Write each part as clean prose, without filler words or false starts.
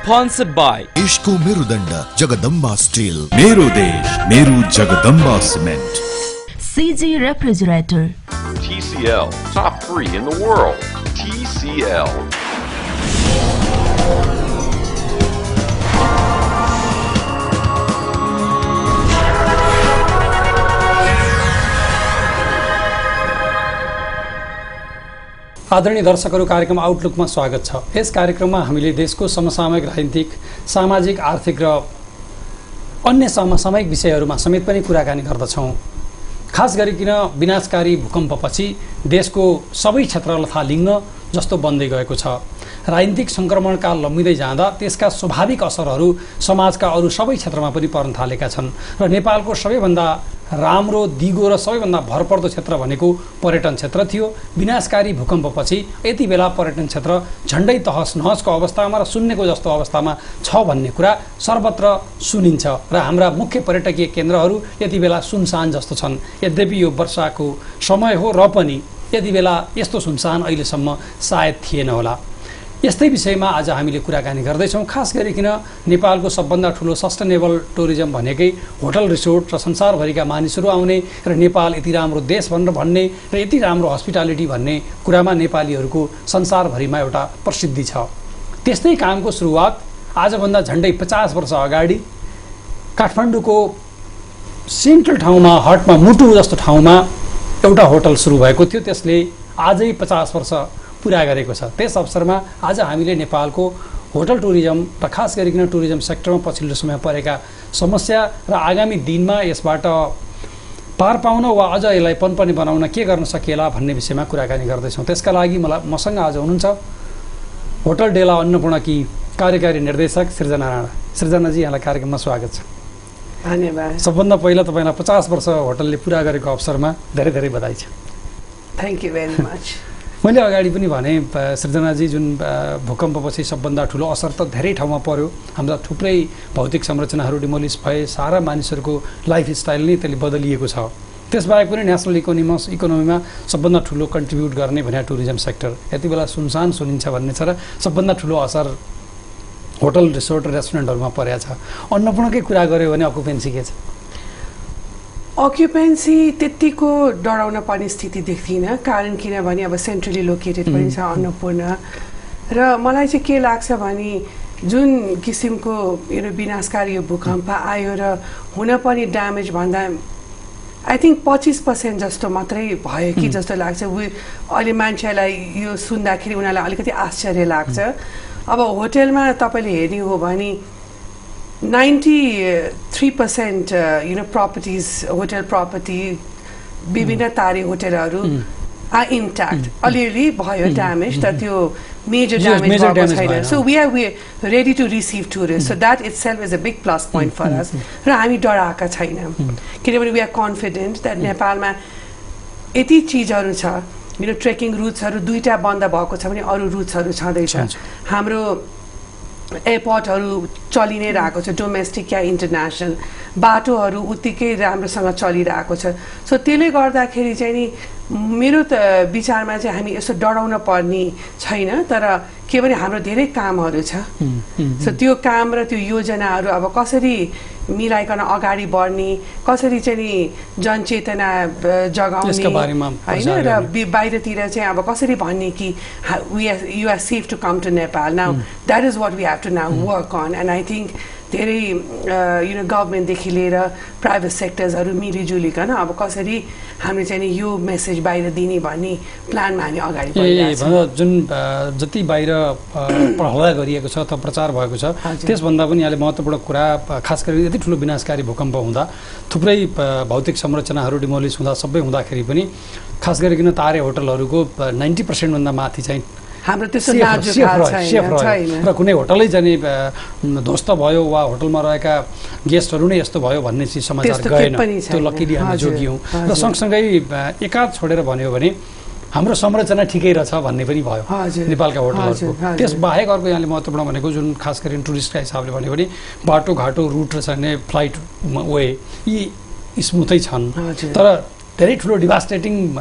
Sponsored by Ishko Mirudanda Jagadamba Steel. Meru Desh, Meru Jagadamba Cement. CG Refrigerator. TCL, top 3 in the world. TCL. आदरणीय दर्शकहरू, कार्यक्रम आउटलुकमा स्वागत छ। यस कार्यक्रममा हामीले देशको समसामयिक राजनीतिक, सामाजिक, आर्थिक र अन्य समसामयिक विषयहरूमा समेत पनि कुराकानी गर्दछौँ। खास गरिकन विनाशकारी भूकम्पपछि देशको सबै क्षेत्र लथालिङ्ग जस्तो बन्दै गएको छ। राजनीतिक सङ्क्रमणकाल लम्बिँदै जाँदा त्यसका स्वाभाविक असरहरू समाजका अरू सबै क्षेत्रमा पनि पर्न थालेका छन् र नेपालको सबैभन्दा राम्रो, दिगो र सबैभन्दा भरपर्दो क्षेत्र भनेको पर्यटन क्षेत्र थियो। विनाशकारी भूकम्पपछि यति बेला पर्यटन क्षेत्र झन्डै तहस नहसको अवस्थामा र शून्यको जस्तो अवस्थामा छ भन्ने कुरा सर्वत्र सुनिन्छ र हाम्रा मुख्य पर्यटकीय केन्द्रहरू यति बेला सुनसान जस्तो छन्। यद्यपि यो वर्षाको समय हो र पनि यति बेला यस्तो सुनसान अहिलेसम्म सायद थिएन होला। यस्तै विषयमा आज हामीले कुराकानी गर्दैछौँ। खास गरिकन नेपालको सबभन्दा ठुलो सस्टेनेबल टुरिज्म भनेकै होटल रिसोर्ट र संसारभरिका मानिसहरू आउने र नेपाल यति राम्रो देश भनेर भन्ने र यति राम्रो हस्पिटालिटी भन्ने कुरामा नेपालीहरूको संसारभरिमा एउटा प्रसिद्धि छ। त्यस्तै कामको सुरुवात आजभन्दा झन्डै 50 वर्ष अगाडि काठमाडौँको सेन्ट्रल ठाउँमा, हटमा, मुटु जस्तो ठाउँमा एउटा होटल सुरु भएको थियो। त्यसले आजै 50 वर्ष पुरा गरेको छ। त्यस अवसरमा आज हामीले नेपालको होटल टुरिज्म र खास गरिकन टुरिज्म सेक्टरमा पछिल्लो समय परेका समस्या र आगामी दिनमा यसबाट पार पाउन वा अझ यसलाई पनपने बनाउन के गर्न सकिएला भन्ने विषयमा कुराकानी गर्दैछौँ। त्यसका लागि मसँग आज हुनुहुन्छ होटल डेला अन्नपूर्णकी कार्यकारी निर्देशक सृजना राणा। सृजनाजी, यहाँलाई कार्यक्रममा स्वागत छ। धन्यवाद। सबभन्दा पहिला तपाईँलाई 50 वर्ष होटलले पुरा गरेको अवसरमा धेरै धेरै बधाई छ। Thank you very much. मैले अगाडि पनि भने सृजनाजी, जुन भूकम्पपछि सबभन्दा ठुलो असर त धेरै ठाउँमा पर्यो। हाम्रा थुप्रै भौतिक संरचनाहरू डिमोलिस भए, सारा मानिसहरूको लाइफस्टाइल नै त्यसले बदलिएको छ। त्यसबाहेक पनि नेसनल इकोनोमीमा सबभन्दा ठुलो कन्ट्रिब्युट गर्ने भने टुरिज्म सेक्टर यति बेला सुनसान सुनिन्छ भन्ने छ र सबभन्दा ठुलो असर होटल रिसोर्ट र रेस्टुरेन्टहरूमा परेको छ। अन्नपूर्णकै कुरा गऱ्यो भने अकुपेन्सी के छ? अक्युपेन्सी त्यतिको डराउन पर्ने स्थिति देख्दिनँ, कारण किनभने अब सेन्ट्रली लोकेटेड पनि छ अन्नपूर्ण। र मलाई चाहिँ के लाग्छ भने जुन किसिमको विनाशकारी यो भूकम्प आयो र हुन पनि ड्यामेज भन्दा आई थिङ्क 25% जस्तो मात्रै भयो कि जस्तो लाग्छ। अहिले मान्छेलाई यो सुन्दाखेरि उनीहरूलाई अलिकति आश्चर्य लाग्छ। अब होटलमा तपाईँले हेर्ने हो भने 93% properties, hotel property, विभिन्न तारे होटलहरू आर इन्ट्याक्ट। अलिअलि भयो ड्यामेज, तर त्यो मेजर ड्यामेज भएको छैन। So we are ready to receive tourist. So that itself is a big plus point for us. र हामी डराएका छैनौँ, किनभने वी आर कन्फिडेन्ट द्याट नेपालमा यति चिजहरू छ। ट्रेकिङ रुट्सहरू 2टा बन्द भएको छ भने अरू रुट्सहरू छँदैछ। हाम्रो एयरपोर्टहरू चलि नै रहेको छ, डोमेस्टिक या इन्टरनेसनल। बाटोहरू उत्तिकै राम्रोसँग चलिरहेको छ। सो त्यसले गर्दाखेरि चाहिँ नि मेरो त विचारमा चाहिँ हामी यसो डराउन पर्ने छैन। तर के भने हाम्रो धेरै कामहरू छ। सो त्यो काम र त्यो योजनाहरू अब कसरी मिलाइकन अगाडि बढ्ने, कसरी चाहिँ नि जनचेतना जगाउने होइन, र बाहिरतिर चाहिँ अब कसरी भन्ने कि you are safe to come to Nepal. Now that is what we have to now work on. And I think धेरै गभर्मेन्टदेखि लिएर प्राइभेट सेक्टर्सहरू मिलिजुलिकन अब कसरी हामीले चाहिँ यो मेसेज बाहिर दिने भन्ने प्लानमा हामी अगाडि बढिरहेको छ। जुन जति बाहिर पहला गरिएको छ अथवा प्रचार भएको छ त्यसभन्दा पनि यहाँले महत्त्वपूर्ण कुरा, खास गरी यति ठुलो विनाशकारी भूकम्प हुँदा थुप्रै भौतिक संरचनाहरू डिमोलिस हुँदा सबै हुँदाखेरि पनि खास गरिकन तारे होटलहरूको 90% भन्दा माथि चाहिँ हाम्रो त्यस्तो नाजुक छैन। र कुनै होटलै जाने ध्वस्त भयो वा होटलमा रहेका गेस्टहरू नै यस्तो भयो भन्ने चिज समाचार गएन। त्यो लकिली हामी जोगियौँ। र सँगसँगै एकाध छोडेर भन्यो भने हाम्रो संरचना ठिकै रहेछ भन्ने पनि भयो नेपालका होटलहरूको। त्यसबाहेक अर्को यहाँले महत्त्वपूर्ण भनेको जुन खास गरी टुरिस्टका हिसाबले भन्यो भने बाटोघाटो रुट र चाहिने फ्लाइट वे यी स्मुथै छन्। तर धेरै ठुलो डिभास्टेटिङ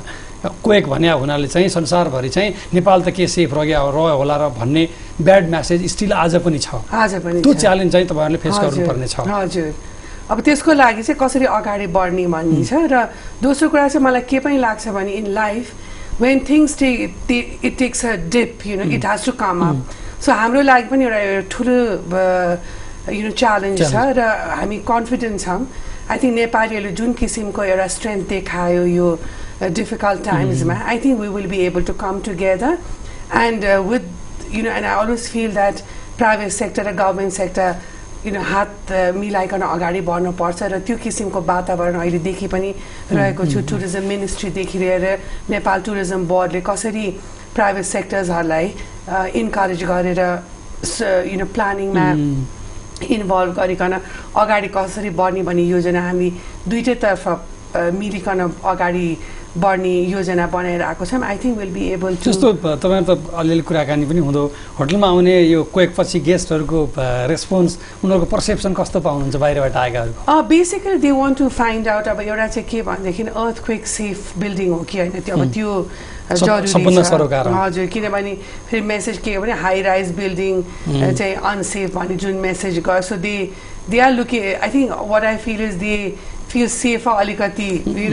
क्वेक भन्ने हुनाले चाहिँ संसारभरि चाहिँ नेपाल त के सेफ रह्यो होला र भन्ने ब्याड म्यासेज स्टिल आज पनि छ। त्यो च्यालेन्ज चाहिँ तपाईँहरूले फेस गर्नुपर्ने छ। हजुर, अब त्यसको लागि चाहिँ कसरी अगाडि बढ्ने भन्ने छ। र दोस्रो कुरा चाहिँ मलाई के पनि लाग्छ भने in life when things it takes a dip, it has to come up. So हाम्रो लागि पनि एउटा ठुलो च्यालेन्ज छ र हामी कन्फिडेन्ट छौँ। आई थिङ्क नेपालीहरूले जुन किसिमको एउटा स्ट्रेन्थ देखायो यो डिफिकल्ट टाइम्समा, I think we will be able to come together and with and I always feel that private sector र गभर्मेन्ट सेक्टर हात मिलाइकन अगाडि बढ्नुपर्छ र त्यो किसिमको वातावरण अहिले देखि पनि रहेको छु। टुरिज्म मिनिस्ट्रीदेखि लिएर नेपाल टुरिज्म बोर्डले कसरी प्राइभेट सेक्टर्सहरूलाई इन्करेज गरेर प्लानिङमा इन्भल्भ गरिकन अगाडि कसरी बढ्ने भन्ने योजना हामी दुईटैतर्फ मिलिकन अगाडि बढ्ने योजना बनाएर आएको छौँ। I think will be able to. जस्तो तपाईँहरू त अलिअलि कुराकानी पनि हुँदो, होटलमा आउने यो क्वेकपछि गेस्टहरूको रेस्पोन्स, उनीहरूको पर्सेप्सन कस्तो पाउनुहुन्छ बाहिरबाट आएकाहरूको? Basically they want to find out अब एउटा चाहिँ के भनेदेखि अर्थक्वेक सेफ बिल्डिङ हो कि होइन, त्यो अब त्यो जरुरी छ। हजुर, किनभने फेरि मेसेज के हो भने हाई राइज बिल्डिङ चाहिँ अनसेफ भन्ने जुन मेसेज गयो। So they are looking, I think what I feel is they feel safer alikati,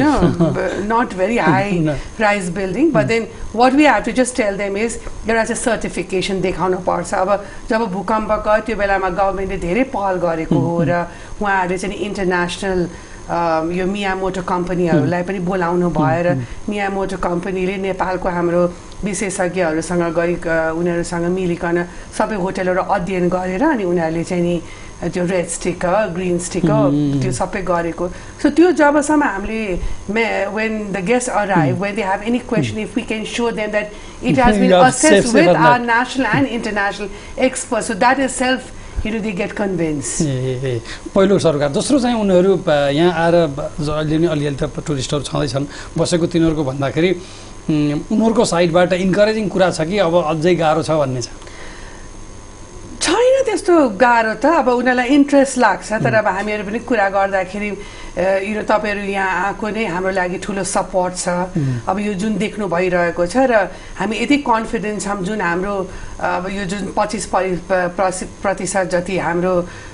not very high rise building, but then what we have to just tell them is there is a certification देखाउनु पर्छ। अब जब भूकम्प गयो त्यो बेलामा गभर्मेन्टले धेरै पहल गरेको हो र उहाँहरूले चाहिँ इन्टरनेसनल यो मियामोटो कम्पनीहरूलाई पनि बोलाउनु भयो र मियामोटो कम्पनीले नेपालको हाम्रो विशेषज्ञहरूसँग गई उनीहरूसँग मिलिकन सबै होटलहरू अध्ययन गरेर अनि उनीहरूले चाहिँ नि त्यो रेड स्टिकर ग्रीन स्टिकर त्यो सबै गरेको। सो त्यो जबसम्म हामीले when the guests arrive, when they have any question, if we can show them that it has been assessed with our national and international experts, so that is self they get convinced. पहिलो सरकार, दोस्रो चाहिँ उनीहरू यहाँ आएर अलिअलि त टुरिस्टहरू छँदैछन् बसेको, तिनीहरूको भन्दाखेरि उनीहरूको साइडबाट इन्करेजिङ कुरा छ कि अब अझै गाह्रो छ भन्ने छ? छैन त्यस्तो गाह्रो त, अब उनीहरूलाई इन्ट्रेस्ट लाग्छ। तर अब हामीहरू पनि कुरा गर्दाखेरि तपाईँहरू यहाँ आएको नै हाम्रो लागि ठुलो सपोर्ट छ। अब यो जुन देख्नु भइरहेको छ र हामी यति कन्फिडेन्ट छौँ जुन हाम्रो अब यो जुन 25% जति हाम्रो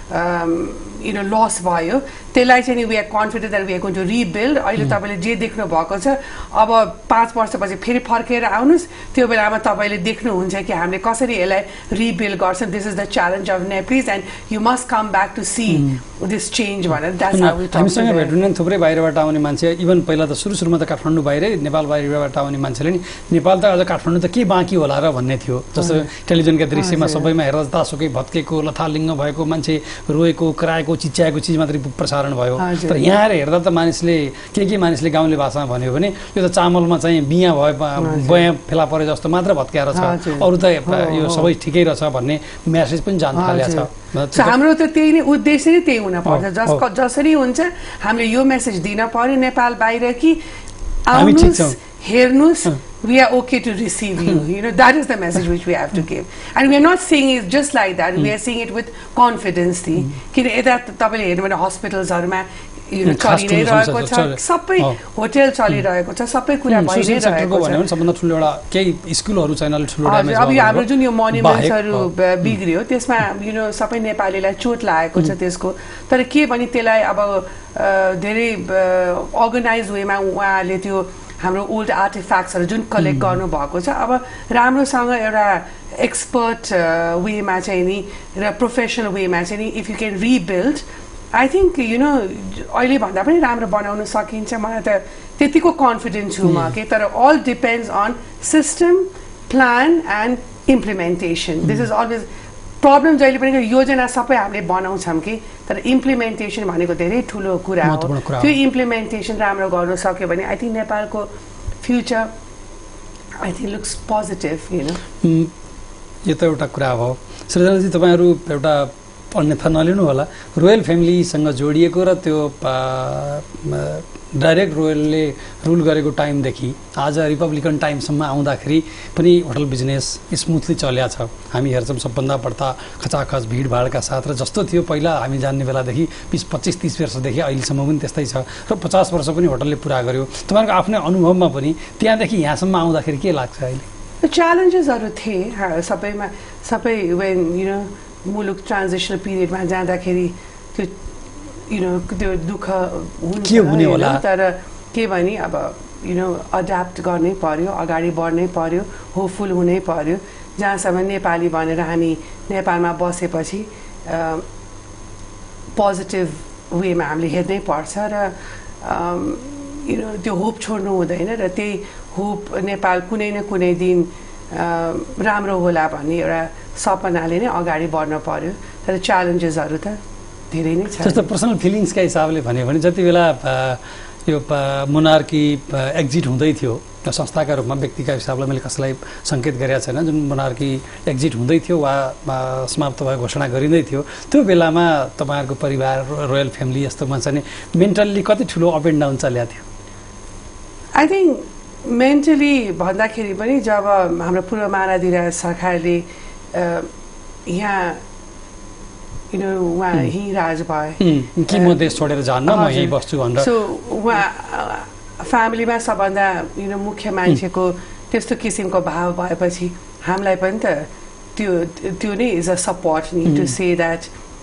लस भयो त्यसलाई चाहिँ we are confident that we are going to rebuild. अहिले तपाईँले जे देख्नु भएको छ अब 5 वर्षपछि फेरि फर्केर आउनुहोस्, त्यो बेलामा तपाईँले देख्नुहुन्छ कि हामीले कसरी यसलाई रिबिल्ड गर्छौँ। This is the challenge of Nepalese and you must come back to see this change भनेर। हामीसँग भेट्नु थुप्रै बाहिरबाट आउने मान्छे, इभन पहिला त सुरुमा त काठमाडौँ बाहिरै, नेपाल बाहिरबाट आउने मान्छेले नि नेपाल त अझ काठमाडौँ त के बाँकी होला र भन्ने थियो। जस्तो टेलिभिजनका दृश्यमा सबैमा हेर्दा तासुकै भत्केको लथालिङ्ग भएको मान्छे रोएको कराएको चिच्याएको चिज मात्रै प्रसारण भयो। तर यहाँ आएर हेर्दा त मानिसले के मानिसले गाउँले भाषामा भन्यो भने यो त चामलमा चाहिँ बिहा भए बयाँ फेला परे जस्तो मात्र भत्काएर छ, अरू त यो सबै ठिकै रहेछ भन्ने म्यासेज पनि जान थालेको छ। हाम्रो त त्यही नै उद्देश्य नै त्यही हुनपर्छ। जसरी हुन्छ हामीले यो मेसेज दिन पर्यो नेपाल बाहिर कि आउनुहोस् हेर्नुहोस्, we are okay to receive you. That is the message which we have to give, and we are not saying it just like that. We are saying it with confidence. किन यता तपाईले हेर्नु भने हस्पिटल्सहरुमा चलिरहेको छ, सबै होटल चलिरहेको छ, सबै कुरा भइरहेको छ। सबभन्दा ठुलो एउटा केही स्कुलहरु चाहिँ अलि ठुलो ड्यामेज अब हाम्रो जुन यो मोन्युमेन्ट्सहरु बिग्रियो त्यसमा सबै नेपालीलाई चोट लागेको छ त्यसको। तर के भने त्यसलाई अब धेरै अर्गनाइज वेमा उहाँले त्यो हाम्रो ओल्ड आर्टिफ्याक्ट्सहरु जुन कलेक्ट गर्नु भएको छ अब राम्रोसँग एउटा एक्सपर्ट वेमा चाहिँ नि र प्रोफेसनल वेमा चाहिँ नि if you can rebuild, I think अहिले भन्दा पनि राम्रो बनाउन सकिन्छ। मलाई त त्यतिको कन्फिडेन्ट छु म कि, तर all depends on system, plan and implementation. This is always problem. जहिले पनि योजना सबै हामीले बनाउँछौँ कि, तर इम्प्लिमेन्टेसन भनेको धेरै ठुलो कुरा हो। त्यो इम्प्लिमेन्टेसन राम्रो गर्न सक्यो भने आई थिङ्क नेपालको future I think looks positive. यो त एउटा कुरा हो। सृजनाजी, तपाईँहरू एउटा अन्यथा नलिनु होला, रोयल फ्यामिलीसँग जोडिएको र त्यो डाइरेक्ट रोयलले रुल गरेको टाइमदेखि आज रिपब्लिकन टाइमसम्म आउँदाखेरि पनि होटल बिजनेस स्मुथली चल्या छ। हामी हेर्छौँ सबभन्दा बढ्ता खचाखच भिडभाडका साथ र जस्तो थियो पहिला हामी जान्ने बेलादेखि 25-30 वर्षदेखि अहिलेसम्म पनि त्यस्तै छ र 50 वर्ष पनि होटलले पुरा गर्यो। तपाईँहरूको आफ्नै अनुभवमा पनि त्यहाँदेखि यहाँसम्म आउँदाखेरि के लाग्छ अहिले? च्यालेन्जेसहरू थिए सबैमा, सबै वेन मुलुक ट्रान्जिसनल पिरियडमा जाँदाखेरि त्यो दुःख हुने होला, तर के भने अब अड्याप्ट गर्नै पर्यो, अगाडि बढ्नै पर्यो, होपफुल हुनै पर्यो। जहाँसम्म नेपाली भनेर हामी नेपालमा बसेपछि पोजिटिभ वेमा हामीले हेर्नै पर्छ र त्यो होप छोड्नु हुँदैन र त्यही होप नेपाल कुनै न कुनै दिन राम्रो होला भन्ने एउटा सपनाले नै अगाडि बढ्न पर्यो। तर च्यालेन्जेसहरू त धेरै नै छ। जस्तो पर्सनल फिलिङ्सका हिसाबले भन्यो भने जति बेला यो मोनार्की एक्जिट हुँदै थियो संस्थाका रूपमा, व्यक्तिका हिसाबले मैले कसैलाई सङ्केत गरेका छैन, जुन मोनार्की एक्जिट हुँदै थियो वा समाप्त भएको घोषणा गरिँदै थियो, त्यो बेलामा तपाईँहरूको परिवार रोयल फ्यामिली यस्तोमा चाहिँ मेन्टल्ली कति ठुलो अप एन्ड डाउन चलेको थियो? आई थिङ्क मेन्टली भन्दाखेरि पनि जब हाम्रो पूर्व महाराधिराज सरकारले यहाँ उहाँ यहीँ राज भए कि म देश छोडेर जान्न, म यहीँ बस्छु भनेर, सो उहाँ फ्यामिलीमा सबभन्दा मुख्य मान्छेको त्यस्तो किसिमको भाव भएपछि हामीलाई पनि त त्यो नै इज अ सपोर्ट नि टु से द्याट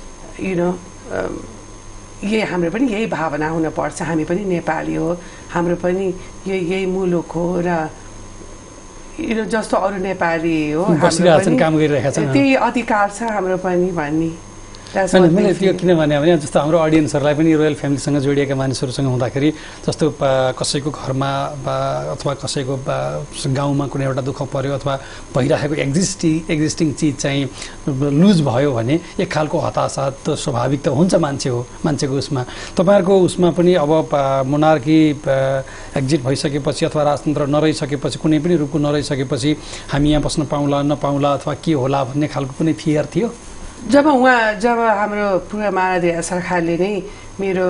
हाम्रो पनि यही भावना हुनुपर्छ, हामी पनि नेपाली हो, हाम्रो पनि यही मुलुक हो र जस्तो अरू नेपाली हो काम गरिरहेका छन्, त्यही अधिकार छ हाम्रो पनि भन्ने। मैले त्यो किन भने जस्तो हाम्रो अडियन्सहरूलाई पनि रोयल फ्यामिलीसँग जोडिएका मानिसहरूसँग हुँदाखेरि जस्तो कसैको घरमा अथवा कसैको गाउँमा कुनै एउटा दुःख पर्यो अथवा भइरहेको एक्जिस्टिङ चिज चाहिँ लुज भयो भने एक खालको हताशा त स्वाभाविक त हुन्छ मान्छेको उसमा। तपाईँहरूको उसमा पनि अब मोनार्की एक्जिट भइसकेपछि अथवा राजतन्त्र नरहिसकेपछि, कुनै पनि रूपको नरहिसकेपछि हामी यहाँ बस्न पाउँला नपाउँला अथवा के होला भन्ने खालको कुनै फियर थियो? जब हाम्रो पूर्व महाराधिराज सरकारले नै मेरो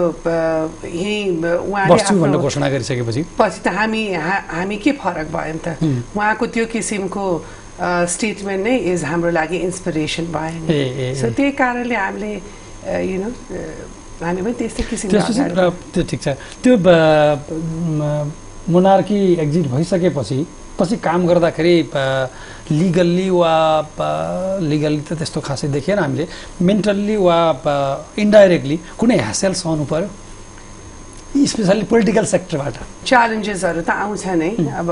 उहाँले घोषणा गरिसकेपछि पछि त हामी के फरक भयो त? उहाँको त्यो किसिमको स्टेटमेन्ट नै इज हाम्रो लागि इन्सपिरेसन भयो। सो त्यही कारणले हामीले हामी पनि त्यस्तै किसिमको त्यो ठिक छ। त्यो मोनार्की एक्जिट भइसकेपछि काम गर्दाखेरि लिगल्ली त त्यस्तो खासै देखेन हामीले, मेन्टल्ली वा इन्डाइरेक्टली कुनै ह्यासेल सहनु पर्यो, स्पेसल्ली पोलिटिकल सेक्टरबाट? च्यालेन्जेसहरू त आउँछ नै, अब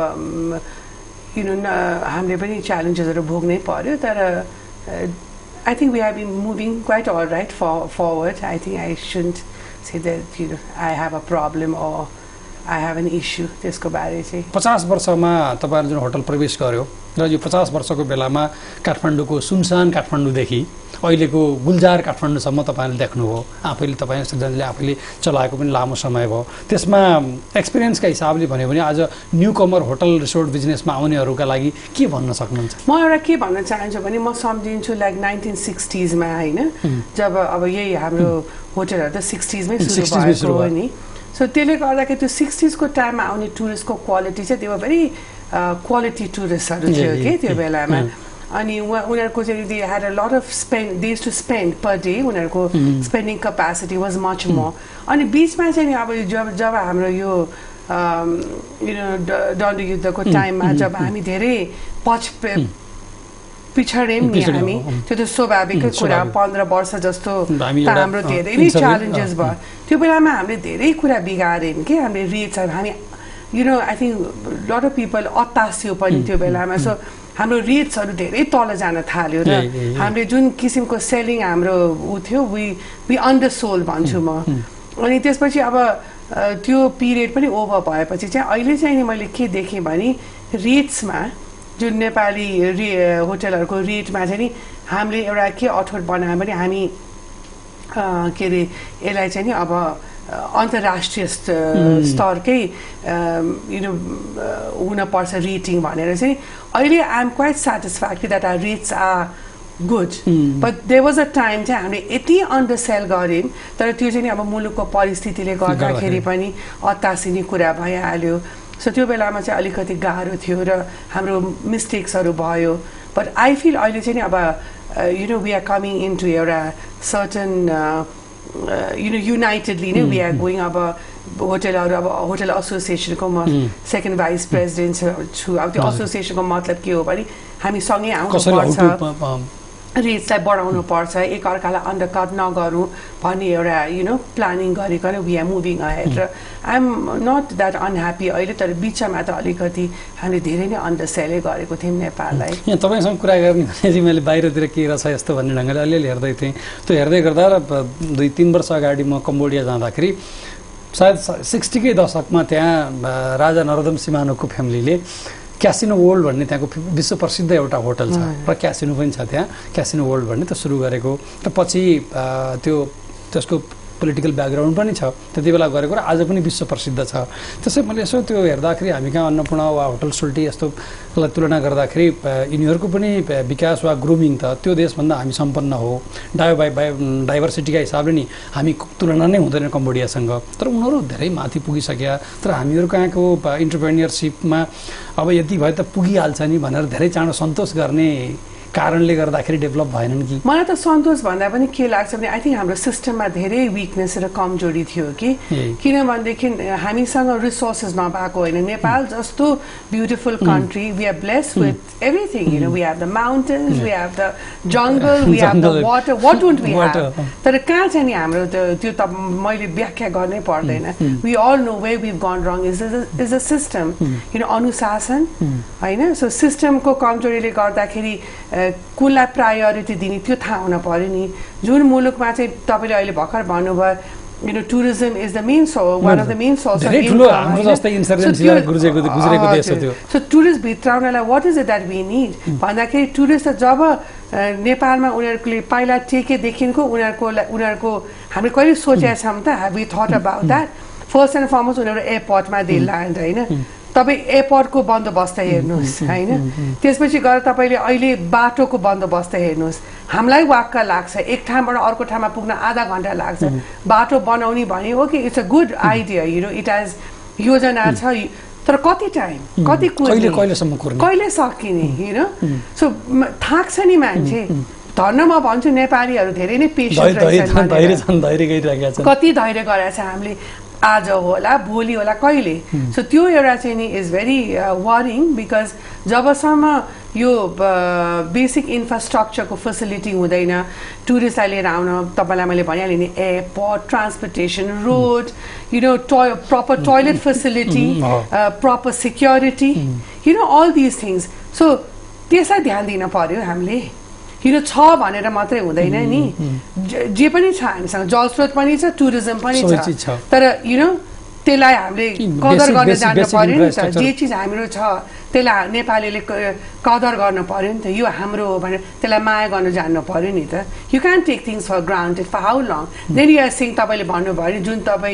हामीले पनि च्यालेन्जेसहरू भोग्नै पर्यो, तर I think we have been moving quite all right forward. I think I shouldn't say that I have a problem or I have an issue त्यसको बारे चाहिँ। 50 वर्षमा तपाईँहरू जुन होटल प्रवेश गर्यो र यो 50 वर्षको बेलामा काठमाडौँको सुनसान काठमाडौँदेखि अहिलेको गुलजार काठमाडौँसम्म तपाईँले देख्नुभयो, आफैले तपाईँ सृजनले आफैले चलाएको पनि लामो समय भयो, त्यसमा एक्सपिरियन्सका हिसाबले भन्यो भने आज न्यू कमर होटल रिसोर्ट बिजनेसमा आउनेहरूका लागि के भन्न सक्नुहुन्छ? म एउटा के भन्न चाहन्छु भने म सम्झिन्छु लाइक 1960s मा होइन, जब अब यही हाम्रो होटलहरू त 60s मै सुरु भयो नि। सो त्यसले गर्दाखेरि त्यो 60s को टाइममा आउने टुरिस्टको क्वालिटी चाहिँ त्यो भेरी क्वालिटी टुरिस्टहरू थियो कि त्यो बेलामा। अनि उनीहरूको चाहिँ they had a lot of they used to spend per day, उनीहरूको spending capacity was much more. अनि बिचमा चाहिँ नि अब जब हाम्रो यो दण्ड युद्धको टाइममा जब हामी धेरै पिछड्यौँ नि हामी, त्यो त स्वाभाविकै कुरा, 15 वर्ष जस्तो हाम्रो धेरै नै च्यालेन्जेस भयो। त्यो बेलामा हामीले धेरै कुरा बिगाऱ्यौँ कि हामीले रेट्सहरू हामी I think lot of people अत्तासियो पनि त्यो बेलामा। सो हाम्रो रेट्सहरू धेरै तल जान थाल्यो र हामीले जुन किसिमको सेलिङ हाम्रो थियो वी अन्डरसोल्ड भन्छु म। अनि त्यसपछि अब त्यो पिरियड पनि ओभर भएपछि चाहिँ अहिले चाहिँ नि मैले के देखेँ भने रेट्समा जुन नेपाली होटलहरूको रेटमा चाहिँ नि हामीले एउटा के अठोट बनायो भने हामी के अरे यसलाई चाहिँ नि अब अन्तर्राष्ट्रिय स्तरकै हुनपर्छ रेटिङ भनेर चाहिँ अहिले I am quite satisfied that our rates are good. But there was a time चाहिँ हामीले यति अन्डरसेल गर्यौँ तर त्यो चाहिँ अब मुलुकको परिस्थितिले गर्दाखेरि पनि अत्तासिने कुरा भइहाल्यो. सो त्यो बेलामा चाहिँ अलिकति गाह्रो थियो र हाम्रो मिस्टेक्सहरू भयो. बट आई फिल अहिले चाहिँ अब वी आर कमिङ इन्टु एउटा सर्टन युनाइटेडली नै वी आर गोइङ. अब होटलहरू अब होटल एसोसिएसनको म सेकेन्ड भाइस प्रेसिडेन्ट छु. अब त्यो एसोसिएसनको मतलब के हो भने हामी सँगै आउनुपर्छ, रेट्सलाई बढाउनु पर्छ, एकअर्कालाई अन्डरकट नगरौँ भन्ने एउटा प्लानिङ गरिकन वी आर मुभिङ अहेड. र I am not that unhappy अहिले. तर बिचमा त अलिकति हामीले धेरै नै अन्डरसेलै गरेको थियौँ नेपाललाई. यहाँ तपाईँसँग कुरा गर्ने भने मैले बाहिरतिर के रहेछ यस्तो भन्ने ढङ्गले अलिअलि हेर्दै थिएँ. त्यो हेर्दै गर्दा र 2-3 वर्ष अगाडि म कम्बोडिया जाँदाखेरि सायद 60कै दशकमा त्यहाँ राजा नरोदम सिमानोको फ्यामिलीले क्यासिनो वर्ल्ड भन्ने त्यहाँको विश्व प्रसिद्ध एउटा होटल छ र क्यासिनो पनि छ त्यहाँ. क्यासिनो वर्ल्ड भन्ने त सुरु गरेको र पछि त्यसको पोलिटिकल ब्याकग्राउन्ड पनि छ त्यति बेला गरेको र आज पनि विश्व प्रसिद्ध छ. त्यसै मैले यसो त्यो हेर्दाखेरि हामी कहाँ अन्नपूर्ण वा होटल सोल्टी यस्तोलाई तुलना गर्दाखेरि यिनीहरूको पनि विकास वा ग्रुमिङ त त्यो देशभन्दा हामी सम्पन्न हो. डाइभर्सिटीका हिसाबले नि हामी तुलना नै हुँदैन कम्बोडियासँग. तर उनीहरू धेरै माथि पुगिसक्या. तर हामीहरू कहाँको इन्टरप्रेन्योरसिपमा अब यति भए त पुगिहाल्छ नि भनेर धेरै चाँडो सन्तोष गर्ने कारणले गर्दाखेरि डेभलप भएनन् कि? मलाई त सन्तोष भन्दा पनि के लाग्छ भने आई थिङ्क हाम्रो सिस्टममा धेरै विकनेस र कमजोरी थियो कि. किनभनेदेखि हामीसँग रिसोर्सेस नभएको होइन. नेपाल जस्तो beautiful country, we are blessed with everything. We have the mountains, we have the jungle, we have the water. What don't we have? तर कहाँ चाहिँ नि हाम्रो त्यो त मैले व्याख्या गर्नै पर्दैन. We all know way we gone wrong is a system, अनुशासन होइन. सो सिस्टमको कमजोरीले गर्दाखेरि कुनलाई प्रायोरिटी दिने त्यो थाहा हुन पर्यो नि. जुन मुलुकमा चाहिँ तपाईँले अहिले भर्खर भन्नुभयो tourism is the main one of the main source of income. So tourist भित्राउनलाई what is it that we need भन्दाखेरि टुरिस्ट त जब नेपालमा उनीहरूले पहिला टेकेदेखिको उनीहरूको हामीले कहिले सोचेका छौँ त? Have we thought about that? First and foremost उनीहरू एयरपोर्टमा दे ल्यान्ड होइन. तपाईँ एयरपोर्टको बन्दोबस्त हेर्नुहोस् होइन. त्यसपछि गएर तपाईँले अहिले बाटोको बन्दोबस्त हेर्नुहोस्. हामीलाई वाक्क लाग्छ एक ठाउँबाट अर्को ठाउँमा पुग्न आधा घन्टा लाग्छ. बाटो बनाउने भने okay it's a good idea, it has योजना छ. तर कति टाइम, कति कहिले सकिने? सो थाक्छ नि मान्छे. धर्न म भन्छु नेपालीहरू धेरै नै पेसेन्ट रहेछन्. कति धैर्य गराएको छ हामीले. आज होला, भोलि होला, कहिले? सो त्यो एउटा चाहिँ नि इज भेरी वरिङ बिकज जबसम्म यो बेसिक इन्फ्रास्ट्रक्चरको फेसिलिटी हुँदैन टुरिस्टलाई लिएर आउन. तपाईँलाई मैले भनिहालेँ नि, airport, transportation, road, proper toilet facility, proper security, all these things. So त्यसलाई ध्यान दिन पर्यो हामीले. छ भनेर मात्रै हुँदैन नि. जे पनि छ हामीसँग, जलस्रोत पनि छ, टुरिज्म पनि छ. तर त्यसलाई हामीले कदर गर्न जान्नु पर्यो नि त. जे चिज हाम्रो छ त्यसलाई नेपालीले कदर गर्नु पर्यो नि त. यो हाम्रो हो भनेर त्यसलाई माया गर्न जान्नु पर्यो नि त. You can take things for granted for how long. Then you are sing तपाईँले भन्नुभयो नि जुन तपाईँ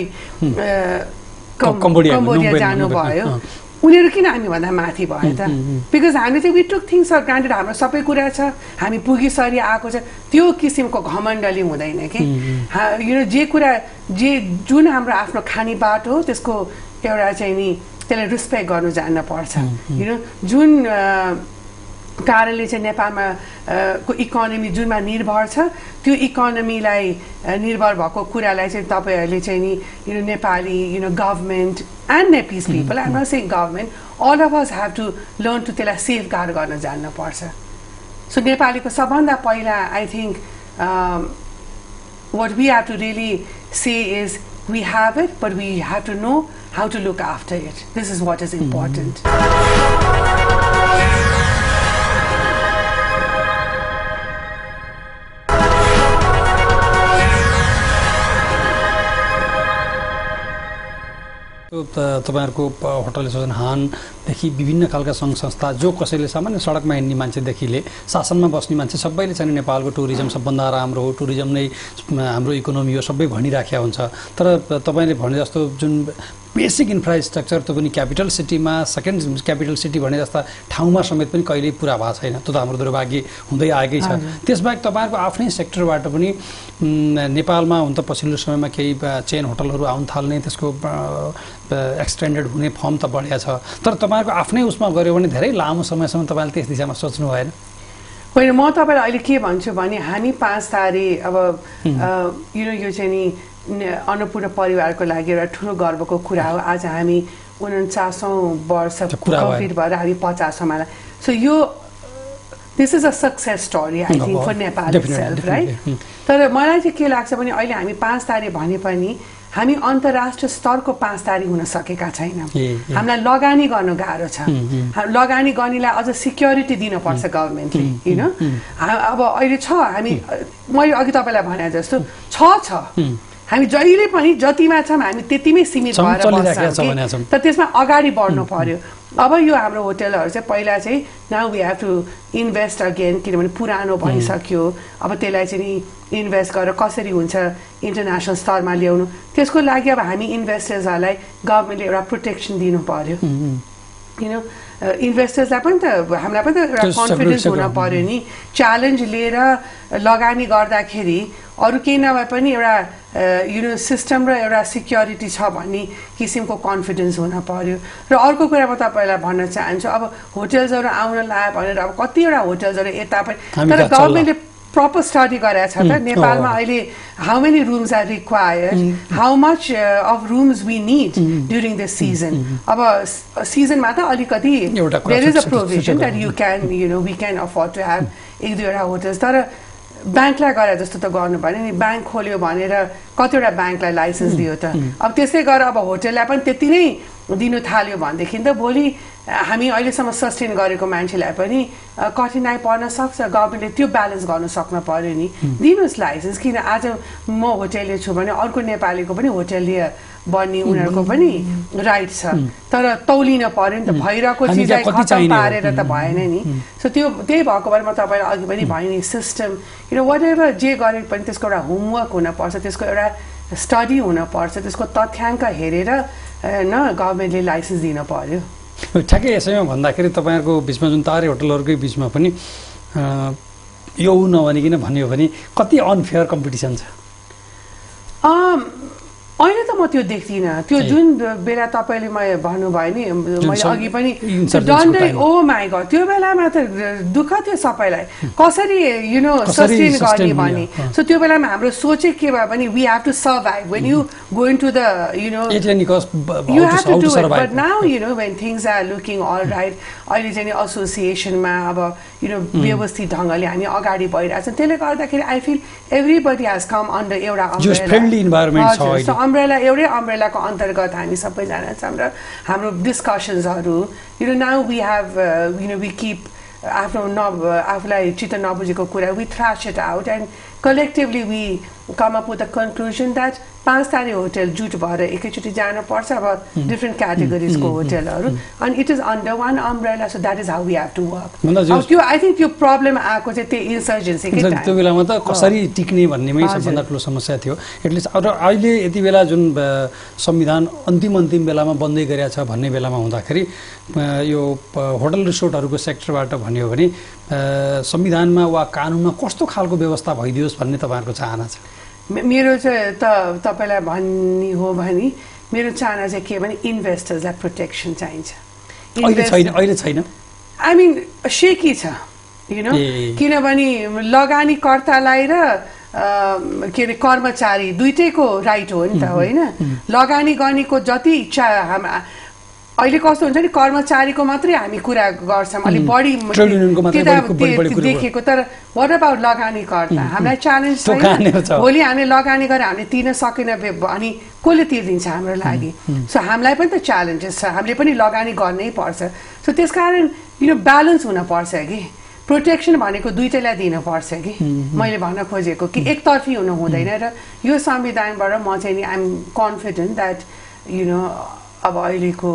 कम्बोडिया जानुभयो, उनीहरू किन हामीभन्दा माथि भयो त? बिकज हामीले चाहिँ we took things for granted. हाम्रो सबै कुरा छ, हामी पुगिसरी आएको छ. त्यो किसिमको घमण्डले हुँदैन कि. जे कुरा जुन हाम्रो आफ्नो खाने बाटो हो त्यसको एउटा चाहिँ नि त्यसलाई रेस्पेक्ट गर्नु जान्न पर्छ. जुन कारणले चाहिँ नेपालमा को इकोनोमी जुनमा निर्भर छ त्यो इकोनोमीलाई निर्भर भएको कुरालाई चाहिँ तपाईँहरूले चाहिँ नि Nepali government and Nepalese people, I'm not saying government, all of us have to learn to त्यसलाई सेफ गार्ड गर्न जान्न पर्छ. सो नेपालीको सबभन्दा पहिला I think what we have to really say is we have it, but we have to know how to look after it. This is what is important. तपाईँहरूको hotel association हानदेखि विभिन्न खालका सङ्घ संस्था जो कसैले सामान्य सडकमा हिँड्ने मान्छेदेखिले शासनमा बस्ने मान्छे सबैले चाहिँ नेपालको टुरिज्म सबभन्दा राम्रो हो, टुरिज्म नै हाम्रो इकोनोमी हो सबै भनिराखेका हुन्छ. तर तपाईँले भने जस्तो जुन बेसिक इन्फ्रास्ट्रक्चर त्यो पनि क्यापिटल सिटीमा सेकेन्ड क्यापिटल सिटी भने जस्ता ठाउँमा समेत पनि कहिल्यै पुरा भएको छैन। त्यो त हाम्रो दुर्भाग्य हुँदै आएकै छ। त्यसबाहेक तपाईँहरूको आफ्नै सेक्टरबाट पनि नेपालमा हुन त पछिल्लो समयमा केही चेन होटलहरू आउन थाल्ने, त्यसको एक्सटेन्डेड हुने फर्म त बढिया छ, तर तपाईँहरूको आफ्नै उसमा गऱ्यो भने धेरै लामो समयसम्म तपाईँले त्यस दिशामा सोच्नु भएन? होइन, म तपाईँलाई अहिले के भन्छु भने हामी 5 तारिक अब यो चाहिँ नि अन्नपूर्ण परिवारको लागि एउटा ठुलो गर्वको कुरा हो। आज हामी 49औं वर्ष कम्प्लिट भएर हामी 50औंमा। सो यो this is a success story I think for Nepal itself, right? तर मलाई चाहिँ के लाग्छ भने अहिले हामी 5 तारिक भने पनि हामी अन्तर्राष्ट्रिय स्तरको 5 तारिक हुन सकेका छैनौँ। हामीलाई लगानी गर्नु गाह्रो छ। लगानी गर्नेलाई अझ सिक्योरिटी दिनुपर्छ गभर्मेन्टले, होइन? अब अहिले छ, हामी मैले अघि तपाईँलाई भने जस्तो छ हामी जहिले पनि जतिमा छौँ हामी त्यतिमै सीमित भएर बस्छौँ, तर त्यसमा अगाडि बढ्नु पर्यो। अब यो हाम्रो होटलहरू चाहिँ पहिला चाहिँ now we have to invest again, किनभने पुरानो भइसक्यो। अब त्यसलाई चाहिँ नि इन्भेस्ट गरेर कसरी हुन्छ इन्टरनेसनल स्तरमा ल्याउनु, त्यसको लागि अब हामी इन्भेस्टर्सहरूलाई गभर्मेन्टले एउटा प्रोटेक्सन दिनु पर्यो। इन्भेस्टर्सलाई पनि त हामीलाई पनि त एउटा कन्फिडेन्स हुन पर्यो नि। च्यालेन्ज लिएर लगानी गर्दाखेरि अरू केही नभए पनि एउटा सिस्टम र एउटा सिक्योरिटी छ भन्ने किसिमको कन्फिडेन्स हुन पर्यो। र अर्को कुरा म तपाईँलाई भन्न चाहन्छु, अब होटल्सहरू आउन लाग्यो भनेर अब कतिवटा होटल्सहरू यता पनि, तर गभर्मेन्टले प्रपर स्टडी गरेको छ त नेपालमा अहिले how many rooms are required, how much of rooms we need during this season. अब सिजनमा त अलिकति there is a provision that you can we can afford to have 1-2वटा होटल्स, तर ब्याङ्कलाई गरे जस्तो त गर्नु भएन नि। ब्याङ्क खोल्यो भनेर कतिवटा ब्याङ्कलाई लाइसेन्स दियो त, अब त्यसै गरेर अब होटललाई पनि त्यति नै दिनु थाल्यो भनेदेखि त भोलि हामी अहिलेसम्म सस्टेन गरेको मान्छेलाई पनि कठिनाइ पर्न सक्छ। गभर्मेन्टले त्यो ब्यालेन्स गर्नु सक्नु पर्यो नि। दिनुहोस् लाइसेन्स, किन आज म होटेलियर छु भने अर्को नेपालीको पनि होटेलियर बन्ने उनीहरूको पनि राइट छ, तर तौलिन पर्यो नि त। भइरहेको चिजलाई खतम पारेर त भएन नि। सो त्यही भएको भएर म तपाईँलाई अघि पनि भने नि सिस्टम वाट एभर जे गरे पनि त्यसको एउटा होमवर्क हुनपर्छ, त्यसको एउटा स्टडी हुनपर्छ, त्यसको तथ्याङ्क हेरेर गभर्मेन्टले लाइसेन्स दिन पर्यो। ठ्याक्कै यसैमा भन्दाखेरि तपाईँहरूको बिचमा जुन तारे होटलहरूकै बिचमा पनि यो नभनिकन भन्यो भने कति अनफेयर कम्पिटिसन छ? अहिले त म त्यो देख्दिनँ। त्यो जुन बेला तपाईँले मैले भन्नुभयो नि, मैले अघि पनि डन्डै ओ माई गड, त्यो बेलामा त दुःख थियो सबैलाई कसरी सस्टेन गर्ने भन्ने। सो त्यो बेलामा हाम्रो सोचे के भयो भने we have to survive when you go into the you have to do it, but now when things are looking all right, अहिले चाहिँ एसोसिएसनमा अब व्यवस्थित ढङ्गले हामी अगाडि बढिरहेछौँ। त्यसले गर्दाखेरि I feel everybody has come under एउटा अम्ब्रेला, एउटै अम्ब्रेलाको अन्तर्गत हामी सबैजना छौँ र हाम्रो डिस्कसन्सहरू now we have we keep आफूलाई चित्त नबुझेको कुरा we thrash it out and collectively we come up with the conclusion that 5 तारे होटल जुट भएर एकैचोटि जानुपर्छ। अब डिफ्रेन्ट क्याटेगोरिजको होटलहरू अनि it is under one umbrella, so that is how we have to work. त्यो आई थिङ्क त्यो प्रब्लम आएको चाहिँ त्यही इन्सर्जेन्सीकै टाइम, त्यो बेलामा त कसरी टिक्ने भन्नेमै सबभन्दा ठुलो समस्या थियो एटलिस्ट। र अहिले यति बेला जुन संविधान अन्तिम बेलामा बन्दै गरेको छ भन्ने बेलामा हुँदाखेरि यो होटल रिसोर्टहरूको सेक्टरबाट भन्यो भने संविधानमा वा कानुनमा कस्तो खालको व्यवस्था भइदियोस् भन्ने तपाईँहरूको चाहना छ? मेरो चाहिँ तपाईँलाई भन्ने हो भने मेरो चाहना चाहिँ के भने इन्भेस्टर्सलाई प्रोटेक्सन चाहिन्छ। अहिले छैन, आई मिन सेकी छ किनभने लगानीकर्तालाई र के अरे कर्मचारी दुइटैको राइट हो नि त, होइन? लगानी गर्नेको जति इच्छा अहिले कस्तो हुन्छ नि कर्मचारीको मात्रै हामी कुरा गर्छौँ, अलिक बढी देखेको, तर वाट अबाउट लगानीकर्ता? हामीलाई च्यालेन्ज छैन। भोलि हामीले लगानी गरेर हामीले तिर्न सकेन अनि कसले तिर्दिन्छ हाम्रो लागि? सो हामीलाई पनि त च्यालेन्जेस छ, हामीले पनि लगानी गर्नै पर्छ। सो त्यस कारण ब्यालेन्स हुनपर्छ कि प्रोटेक्सन भनेको दुइटैलाई दिनुपर्छ कि मैले भन्न खोजेको कि एकतर्फी हुनु हुँदैन। र यो संविधानबाट म चाहिँ नि आइ एम कन्फिडेन्ट द्याट अब अहिलेको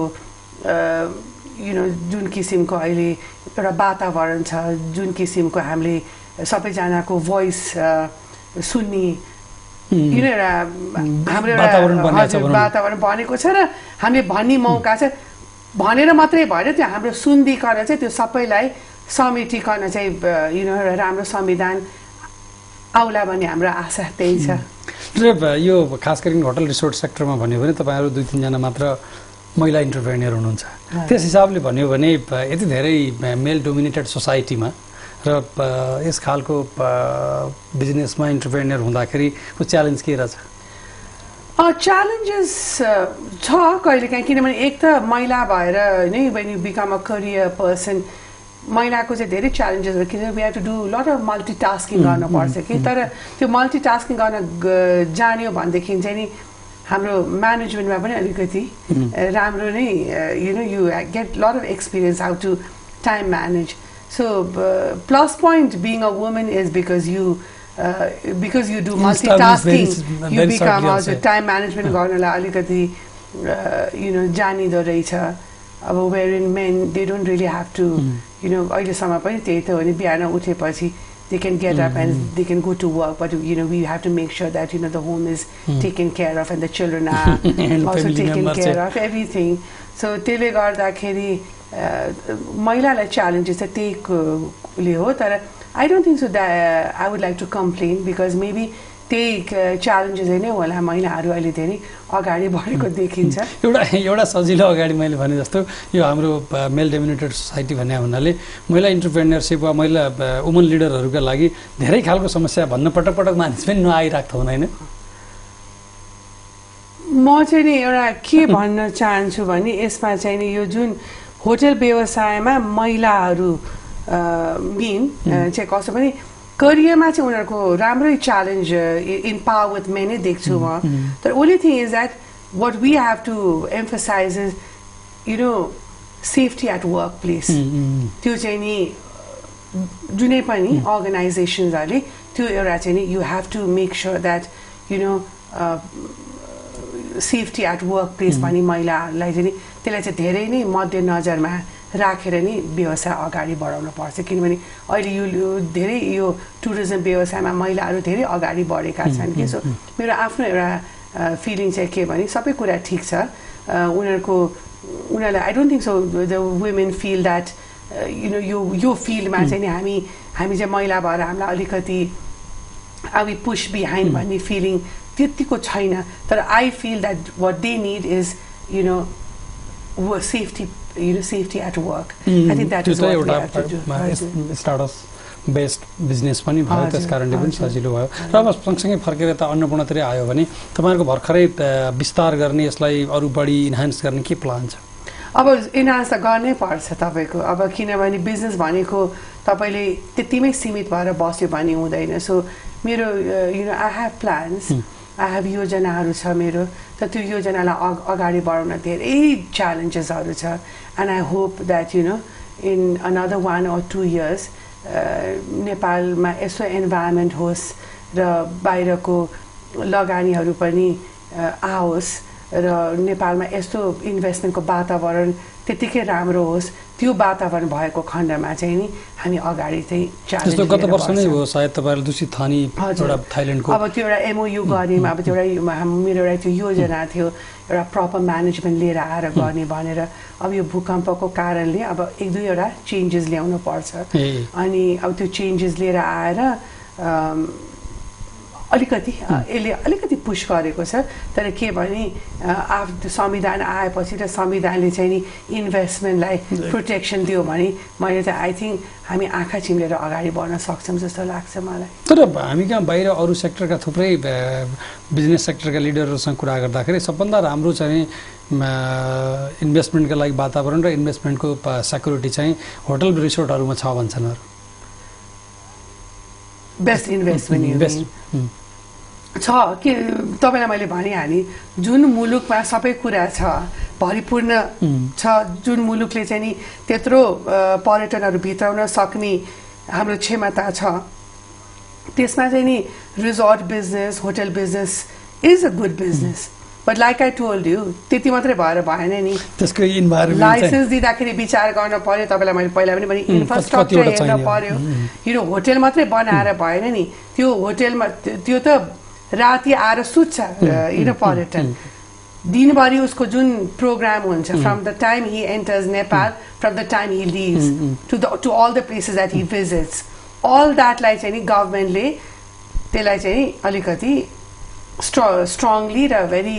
जुन किसिमको अहिले एउटा वातावरण छ, जुन किसिमको हामीले सबैजनाको भोइस सुन्ने एउटा हाम्रो वातावरण बनेको छ र हामीले भन्ने मौका छ भनेर मात्रै भएन त्यो हाम्रो सुन्दिकन चाहिँ त्यो सबैलाई समेटिकन चाहिँ एउटा राम्रो संविधान आउला भन्ने हाम्रो आशा त्यही छ। र यो खास गरी होटल रिसोर्ट सेक्टरमा भन्यो भने तपाईँहरू 2-3 जना मात्र महिला इन्टरप्रेन्यर हुनुहुन्छ। त्यस हिसाबले भन्यो भने यति धेरै मेल डोमिनेटेड सोसाइटीमा र यस खालको बिजनेसमा इन्टरप्रेन्यर हुँदाखेरि को च्यालेन्ज के रहेछ? च्यालेन्जेस छ कहिलेकाहीँ, किनभने एक त महिला भएर नै when you become a career person महिलाको चाहिँ धेरै च्यालेन्जेसहरू, किनभने we have to do lot of multitasking गर्नुपर्छ कि तर त्यो मल्टिटास्किङ गर्न जान्यो भनेदेखि चाहिँ नि हाम्रो म्यानेजमेन्टमा पनि अलिकति राम्रो नै you get lot of experience how to time manage. So plus point being a woman is because you do multitasking, you become also time management गर्नलाई अलिकति जानिदो रहेछ। अब wherein men they don't really have to अहिलेसम्म पनि त्यही त हो नि, बिहान उठेपछि they can get up and they can go to work, but we have to make sure that the home is taken care of and the children are also taken care of, everything. So त्यसले गर्दाखेरि महिलालाई challenges चाहिँ त्यहीले हो। तर I don't think so that I would like to complain because maybe त्यही challenges नै होला महिलाहरू अहिले धेरै अगाडि बढेको देखिन्छ। एउटा सजिलो अगाडि मैले भने जस्तो यो हाम्रो मेल डोमिनेटेड सोसाइटी भन्ने हुनाले महिला इन्टरप्रेन्योरसिप वा महिला वुमन लिडरहरूका लागि धेरै खालको समस्या भन्न पटक पटक मानिस पनि नआइराख्दो हुँदैन। म चाहिँ नि एउटा के भन्न चाहन्छु भने यसमा चाहिँ नि यो जुन होटल व्यवसायमा महिलाहरू मेन चाहिँ कसो पनि करियरमा चाहिँ उनीहरूको राम्रै challenge in power with men नै देख्छु म। तर only thing is that what we have to emphasize is safety at work place. त्यो चाहिँ नि जुनै पनि अर्गनाइजेसन्सहरूले त्यो एउटा चाहिँ नि you have to make sure that safety at work place पनि महिलाहरूलाई चाहिँ नि त्यसलाई चाहिँ धेरै नै मध्यनजरमा राखेर नै व्यवसाय अगाडि बढाउन पर्छ। किनभने अहिले यो धेरै यो टुरिज्म व्यवसायमा महिलाहरू धेरै अगाडि बढेका छन् कि। सो मेरो आफ्नो एउटा फिलिङ चाहिँ के भने सबै कुरा ठिक छ, उनीहरूलाई I don't think so the women feel that यो फिल्डमा चाहिँ नि हामी चाहिँ महिला भएर हामीलाई अलिकति वी पुश बिहाइन्ड भन्ने फिलिङ त्यतिको छैन। तर I feel that what they need is safety safety at work. I think that is what we have to do. Startup based business पनि भयो, त्यस कारणले पनि सजिलो भयो। र अब सँगसँगै फर्केर त अन्नपूर्णतिरै आयो भने तपाईँहरूको भर्खरै विस्तार गर्ने, यसलाई अरू बढी इन्हान्स गर्ने के प्लान छ? अब इन्हान्स त गर्नै पर्छ तपाईँको, अब किनभने बिजनेस भनेको तपाईँले त्यतिमै सीमित भएर बस्यो भने हुँदैन। सो मेरो I have plans, I have योजनाहरू छ मेरो, तर त्यो योजनालाई अगाडि बढाउन धेरै च्यालेन्जेसहरू छ। And I hope that in another 1 or 2 years नेपालमा यसो इन्भाइरोमेन्ट होस् र बाहिरको लगानीहरू पनि आओस् र नेपालमा यस्तो इन्भेस्टमेन्टको वातावरण त्यतिकै राम्रो होस्। त्यो वातावरण भएको खण्डमा चाहिँ नि हामी अगाडि चाहिँ च्यालेन्ज जस्तो गत वर्ष नै हो सायद तपाईहरुले दूषित थानी एउटा थाइल्यान्डको अब त्यो एउटा एमओयू गर्यौं। अब त्यो एउटा मेरो एउटा त्यो योजना थियो एउटा प्रपर म्यानेजमेन्ट लिएर आएर गर्ने भनेर। अब यो भूकम्पको कारणले अब 1-2 वटा चेन्जेस ल्याउनु पर्छ अनि अब त्यो चेन्जेस लिएर आएर यसले अलिकति पुश गरेको छ। तर के भने संविधान आएपछि र संविधानले चाहिँ नि इन्भेस्टमेन्टलाई प्रोटेक्सन दियो भने मैले त आई थिङ्क हामी आँखा चिम्लेर अगाडि बढ्न सक्छौँ जस्तो लाग्छ मलाई। तर हामी कहाँ बाहिर अरू सेक्टरका थुप्रै बिजनेस सेक्टरका लिडरहरूसँग कुरा गर्दाखेरि सबभन्दा राम्रो चाहिँ इन्भेस्टमेन्टका लागि वातावरण र इन्भेस्टमेन्टको सेक्युरिटी चाहिँ होटल रिसोर्टहरूमा छ भन्छन्। बेस्ट इन्भेस्टमेन्ट छ कि तपाईँलाई मैले भनिहालेँ, जुन मुलुकमा सबै कुरा छ भरिपूर्ण छ, जुन मुलुकले चाहिँ नि त्यत्रो पर्यटनहरू भित्राउन सक्ने हाम्रो क्षमता छ, त्यसमा चाहिँ नि resort business hotel business is a good business. But like I told you त्यति मात्रै भएर भएन नि, त्यसको इन्भाइरोमेन्ट लाइसेन्स दिँदाखेरि विचार गर्न पर्यो। तपाईँलाई मैले पहिला पनि भने इन्फ्रास्ट्रक्चर हेर्न पर्यो। होटल मात्रै बनाएर भएन नि, त्यो होटलमा त्यो त राति आएर सुत्छ पर्यटन दिनभरि उसको जुन प्रोग्राम हुन्छ from the time he enters Nepal from the time he leaves to all the places that he visits all द्याटलाई चाहिँ नि गभर्मेन्टले त्यसलाई चाहिँ अलिकति स्ट्रङली र भेरी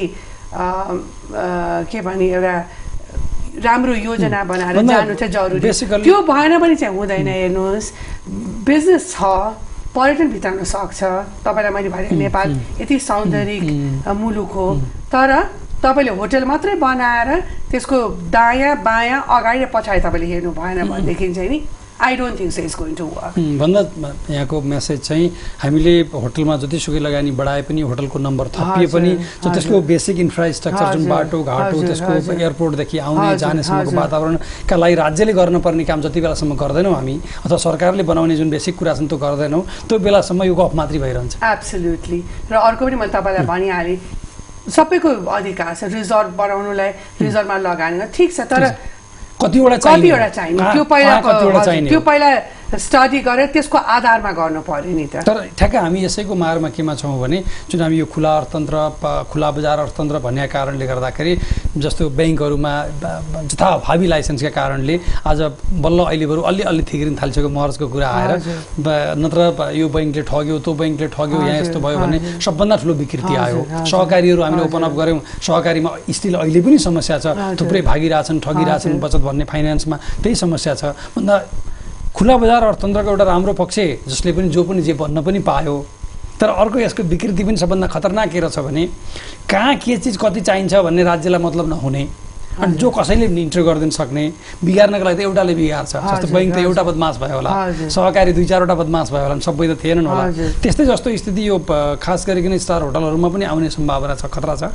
के भने एउटा राम्रो योजना बनाएर जानु चाहिँ जरुरी त्यो भएन पनि चाहिँ हुँदैन हेर्नुहोस् बिजनेस छ पर्यटन भित्राउन सक्छ तपाईलाई मैले भने नेपाल यति सौन्दर्यिक मुलुक हो तर तपाईले होटल मात्रै बनाएर त्यसको दायाँ बायाँ अगाडि र पछाडि तपाईले हेर्नु भएन भनेदेखि चाहिँ नि I don't think so it's going to work. भन्दा यहाँको मेसेज चाहिँ हामीले होटलमा जतिसुकै लगानी बढाए पनि होटलको नम्बर थपिए पनि त्यसको बेसिक इन्फ्रास्ट्रक्चर जुन बाटो घाटो त्यसको एयरपोर्टदेखि आउने जानेसम्मको वातावरणका लागि राज्यले गर्नुपर्ने काम जति बेलासम्म गर्दैनौँ हामी अथवा सरकारले बनाउने जुन बेसिक कुरा छन् त्यो गर्दैनौँ त्यो बेलासम्म यो गफ मात्रै भइरहन्छ एब्सोल्युटली र अर्को पनि मैले तपाईँलाई भनिहालेँ सबैको अधिकार छ रिजोर्ट बनाउनुलाई रिजोर्टमा लगानी ठिक छ तर कतिवटा चाहिने त्यो पहिला स्टडी गरेर त्यसको आधारमा गर्नु पर्यो नि त तर ठ्याक्कै हामी यसैको मारमा केमा छौँ भने जुन हामी यो खुला अर्थतन्त्र खुला बजार अर्थतन्त्र भन्ने कारणले गर्दाखेरि जस्तो ब्याङ्कहरूमा जथाभावी लाइसेन्सका कारणले आज बल्ल अहिले बरु अलि थिग्रिन थालिसक्यो महर्जको कुरा आएर नत्र यो ब्याङ्कले ठग्यो त्यो ब्याङ्कले ठग्यो यहाँ यस्तो भयो भन्ने सबभन्दा ठुलो विकृति आयो सहकारीहरू हामीले ओपन अप गऱ्यौँ सहकारीमा स्टिल अहिले पनि समस्या छ थुप्रै भागिरहेछन् ठगिरहेछन् बचत भन्ने फाइनेन्समा त्यही समस्या छ भन्दा खुला बजार अर्थतन्त्रको एउटा राम्रो पक्ष जसले पनि जो पनि जे भन्न पनि पायो तर अर्को यसको विकृति पनि सबभन्दा खतरनाक के रहेछ भने कहाँ के चिज कति चाहिन्छ भन्ने राज्यलाई मतलब नहुने अनि जो कसैले इन्टर गरिदिन सक्ने बिगार्नको लागि त एउटाले बिगार्छ जस्तो बैङ्क त एउटा बदमास भयो होला सहकारी 2-4वटा बदमास भयो होला सबै त थिएनन् होला त्यस्तै जस्तो स्थिति यो खास गरिकन स्टार होटलहरूमा पनि आउने सम्भावना छ खतरा छ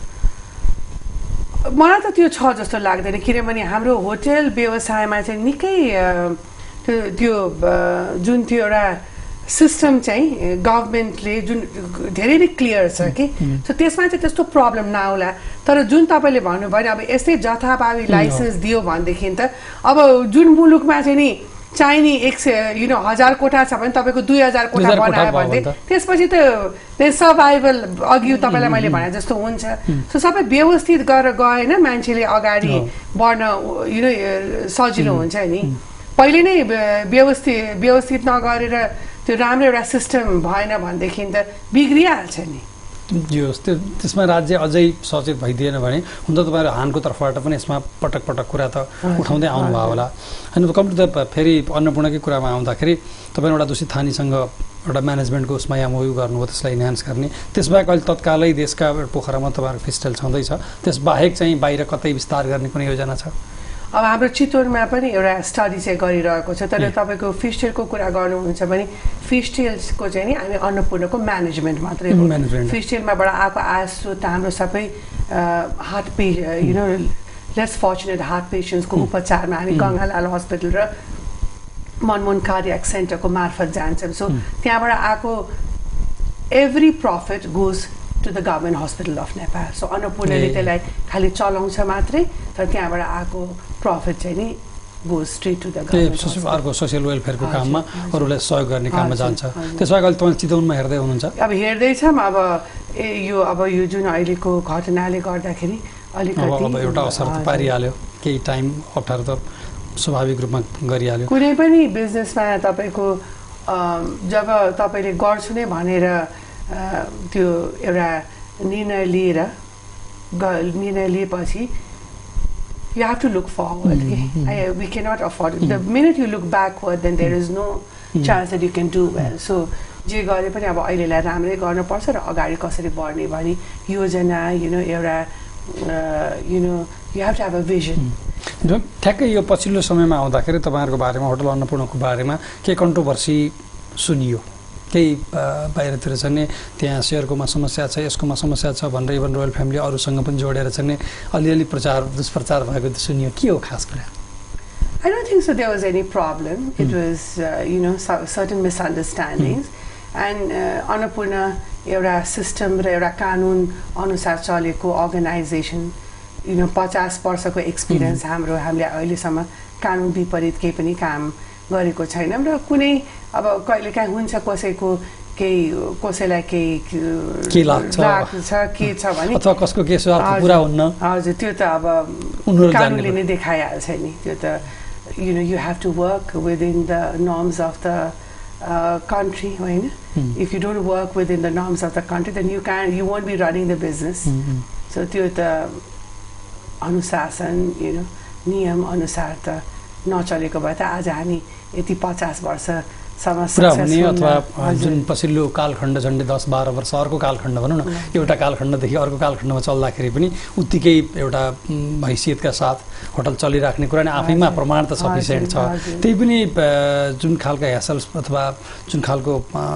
मलाई त त्यो छ जस्तो लाग्दैन किनभने हाम्रो होटल व्यवसायमा चाहिँ निकै त्यो जुन त्यो एउटा सिस्टम चाहिँ गभर्मेन्टले जुन धेरै नै क्लियर छ कि सो त्यसमा चाहिँ त्यस्तो प्रब्लम नआउला तर जुन तपाईँले भन्नुभयो अब यस्तै जथाभावी लाइसेन्स दियो भनेदेखि त अब जुन मुलुकमा चाहिँ नि चाहिने 1000 कोठा छ भने तपाईँको 2000 कोठा बनायो भने त्यसपछि त सर्भाइभल अघि तपाईँलाई मैले भने जस्तो हुन्छ सो सबै व्यवस्थित गरेर गएन मान्छेले अगाडि बढ्न सजिलो हुन्छ नि पहिले नै व्यवस्थित नगरेर त्यो राम्रो एउटा सिस्टम भएन भनेदेखि त बिग्रिहाल्छ नि यो त्यसमा राज्य अझै सचेत भइदिएन भने हुन त तपाईँहरू हानको तर्फबाट पनि यसमा पटक कुरा त उठाउँदै आउनुभयो होला होइन कम टु द फेरि अन्नपूर्णकै कुरामा आउँदाखेरि तपाईँ एउटा दूषित थानीसँग एउटा म्यानेजमेन्टको उसमा एमओयू गर्नुभयो त्यसलाई इन्हान्स गर्ने त्यसबाहेक अहिले तत्कालै देशका पोखरामा तपाईँहरूको फिस्टेल छँदैछ त्यसबाहेक चाहिँ बाहिर कतै विस्तार गर्ने कुनै योजना छ अब हाम्रो चितवनमा पनि एउटा स्टडी चाहिँ गरिरहेको छ तर तपाईँको फिस्टेलको कुरा गर्नुहुन्छ भने फिस्टेल्सको चाहिँ नि हामी अन्नपूर्णको म्यानेजमेन्ट मात्रै हो फिस्टेलमाबाट आएको आय स्रोत हाम्रो सबै लेस फर्चुनेट हार्ट पेसेन्ट्सको उपचारमा हामी गङ्गालाल हस्पिटल र मनमोहन कार्डियक सेन्टरको मार्फत जान्छौँ सो त्यहाँबाट आएको every profit goes to the government hospital of Nepal. So अन्नपूर्णले त्यसलाई खाली चलाउँछ मात्रै तर त्यहाँबाट आएको प्रफिट चाहिँ नि goes straight to the government. अर्को सोसियल वेलफेयरको काममा अरूलाई सहयोग गर्ने काममा जान्छ त्यसबाहेक अहिले तपाईँ चितवनमा हेर्दै हुनुहुन्छ अब हेर्दैछौँ अब यो जुन अहिलेको घटनाले गर्दाखेरि अलिकति अब एउटा असर त पारिहाल्यो केही टाइम अप्ठ्यारो त स्वाभाविक रूपमा गरिहाल्यो कुनै पनि बिजनेसमा तपाईँको जब तपाईँले गर्छु नै भनेर त्यो एउटा निर्णय लिएपछि you have to look forward. We cannot afford it. The minute you look backward, then there is no chance that you can do well. So जे गरे पनि अब अहिलेलाई राम्रै गर्नुपर्छ र अगाडि कसरी बढ्ने भनी योजना एउटा you have to have a vision. ठ्याक्कै यो पछिल्लो समयमा आउँदाखेरि तपाईँहरूको बारेमा होटल अन्नपूर्णको बारेमा के कन्ट्रोभर्सी सुनियो केही बाहिरतिर छ नि त्यहाँ सेयरकोमा समस्या छ यसकोमा समस्या छ भनेर इभन रोयल फ्यामिली अरूसँग पनि जोडेर छ नि अलिअलि दुष्प्रचार भएको सुनियो के हो खास कुरा I don't think so there was any problem. It was certain misunderstandings and Annapurna एउटा सिस्टम र एउटा कानुन अनुसार चलेको अर्गनाइजेसन 50 वर्षको एक्सपिरियन्स हामीले अहिलेसम्म कानुन विपरीत केही पनि काम गरेको छैनौँ र कुनै अब कहिलेकाहीँ हुन्छ कसैको केही कसैलाई के लाग्छ के छ भने अथवा कसको के स्वार्थ पुरा हुन्न हजुर त्यो त अब कानुनले नै देखाइहाल्छ नि त्यो त you have to work within the norms of the country होइन if you don't work within the norms of the country then you won't be running the business so त्यो त अनुशासन नियम अनुसार त नचलेको भए त आज हामी यति 50 वर्ष पुरा हुने अथवा जुन पछिल्लो कालखण्ड झन्डै 10-12 वर्ष अर्को कालखण्ड भनौँ न एउटा कालखण्डदेखि अर्को कालखण्डमा चल्दाखेरि पनि उत्तिकै एउटा हैसियतका साथ होटल चलिराख्ने कुरा नै आफैमा प्रमाण त सफिसियन्ट छ त्यही पनि जुन खालका ह्यासल्स अथवा जुन खालको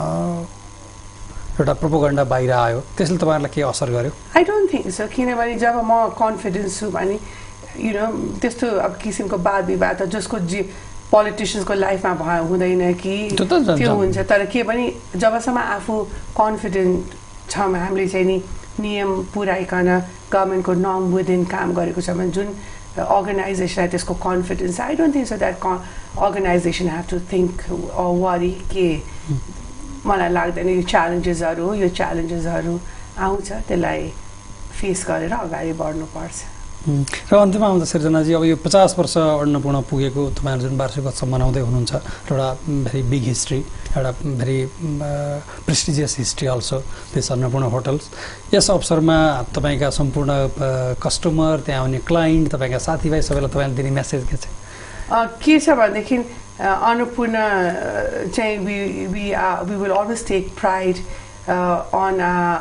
एउटा प्रोपोगन्डा बाहिर आयो त्यसले तपाईँहरूलाई के असर गर्यो आई डोन्ट थिङ्क सो किनभने जब म कन्फिडेन्स छु भने त्यस्तो अब किसिमको वाद विवाद जसको पोलिटिसियन्सको लाइफमा भयो हुँदैन कि त्यो हुन्छ तर के पनि जबसम्म आफू कन्फिडेन्ट छौँ हामीले चाहिँ नि नियम पुऱ्याइकन गभर्मेन्टको नर्म विदिन काम गरेको छ भने जुन अर्गनाइजेसनलाई त्यसको confidence I don't think so that organization have to think worry के मलाई लाग्दैन यो च्यालेन्जेसहरू आउँछ त्यसलाई फेस गरेर अगाडि बढ्नुपर्छ र अन्त्यमा आउँदा सृजनाजी अब यो 50 वर्ष अन्नपूर्ण पुगेको तपाईँहरू जुन वार्षिकोत्सव मनाउँदै हुनुहुन्छ एउटा भेरी बिग हिस्ट्री एउटा very prestigious history also this Annapurna hotels यस अवसरमा तपाईँका सम्पूर्ण कस्टमर त्यहाँ आउने क्लाइन्ट तपाईँका साथीभाइ सबैलाई तपाईँले दिने मेसेज के छ भनेदेखि अन्नपूर्ण चाहिँ we will always take pride on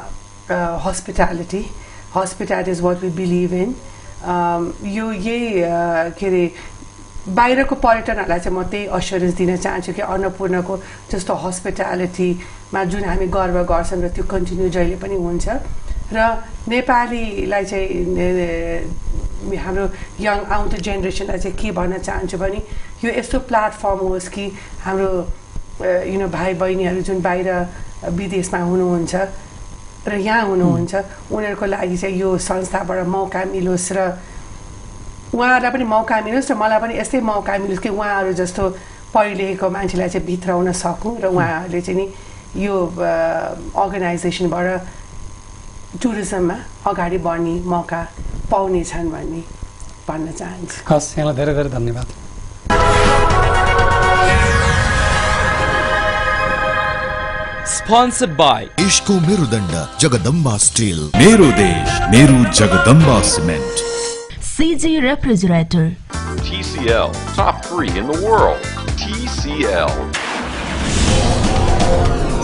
hospitality is what we believe in यो यही के अरे बाहिरको पर्यटनहरूलाई चाहिँ म त्यही अस्योरेन्स दिन चाहन्छु कि अन्नपूर्णको जस्तो हस्पिटालिटीमा जुन हामी गर्व गर्छौँ र त्यो कन्टिन्यू जहिले पनि हुन्छ र नेपालीलाई चाहिँ हाम्रो यङ आउँदो जेनेरेसनलाई चाहिँ के भन्न चाहन्छु भने यो यस्तो प्लेटफर्म होस् कि हाम्रो भाइ बहिनीहरू जुन बाहिर विदेशमा हुनुहुन्छ र यहाँ हुनुहुन्छ उनीहरूको लागि चाहिँ यो संस्थाबाट मौका मिलोस् र उहाँहरूलाई पनि मौका मिलोस् र मलाई पनि यस्तै मौका मिलोस् कि उहाँहरू जस्तो पढिलेखेको मान्छेलाई चाहिँ भित्राउन सकौँ र उहाँहरूले चाहिँ नि यो अर्गनाइजेसनबाट टुरिज्ममा अगाडि बढ्ने मौका पाउनेछन् भन्न चाहन्छु हस् यहाँलाई धेरै धेरै धन्यवाद Sponsored by Ishko Mirudanda Jagadamba Steel. Meru Desh, Meru Jagadamba Cement. CG Refrigerator. TCL, top 3 in the world. TCL.